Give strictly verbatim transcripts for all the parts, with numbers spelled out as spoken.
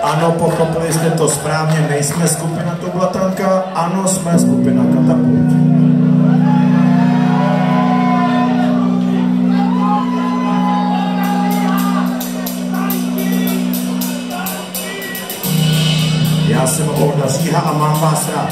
Ano, pochopili jste to správně, nejsme skupina Tublatanka, ano, jsme skupina Katapult. Já jsem Olda Říha a mám vás rád.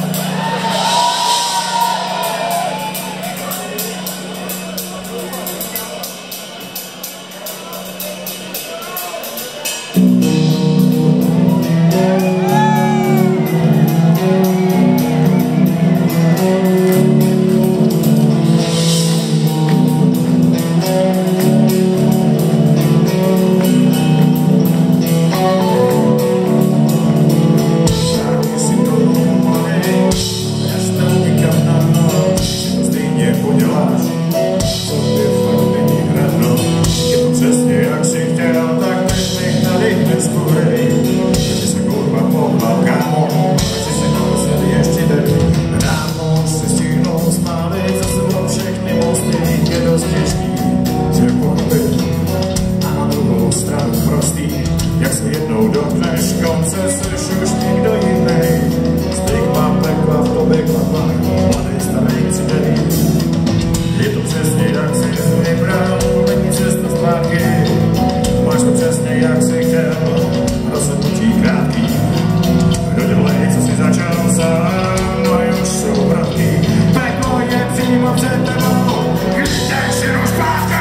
Jak se jednou dotkneš konce, seš už nikdo jiný. Stigma pekla v tobě klapa, mladý starý přidej. Je to přesně jak jsi vybral, není cesta zpátky. Máš to přesně jak jsi chtěl, rozhodnutí krátký. Kdo dělej, co jsi začal sám, no už jsou vratky. Peklo je přímo před tebou, když jdeš jenom zpátky.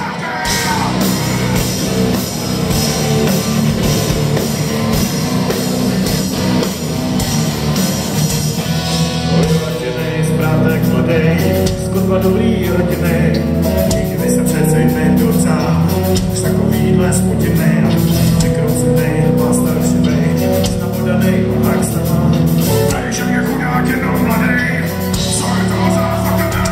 Skutba dobrý rodiny, nikdy se přece nedocá. Už takovýhle sputiny, překroucenej, pastor šivej, napodanej, tak stává. A když jak je chudák jenom mladej, co je to za fakta?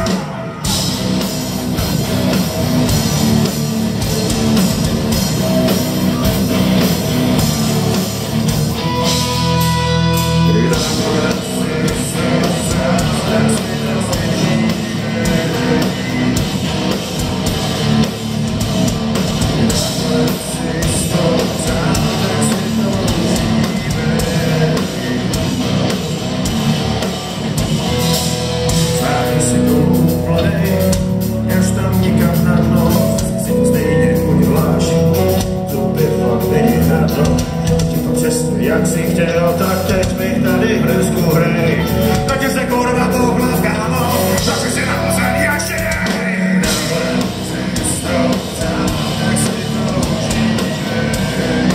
Jak jsi chtěl, tak teď mi tady v desku hrej. Tak se kurva pohla v kámo, takže si nahozen jak si jej. Nahoden si stroucám, tak si to užívej.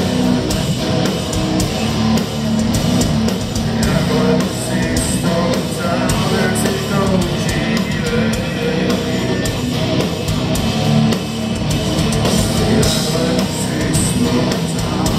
Nahoden si stroucám, tak si to užívej. Nahoden si stroucám.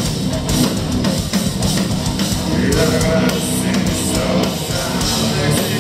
Next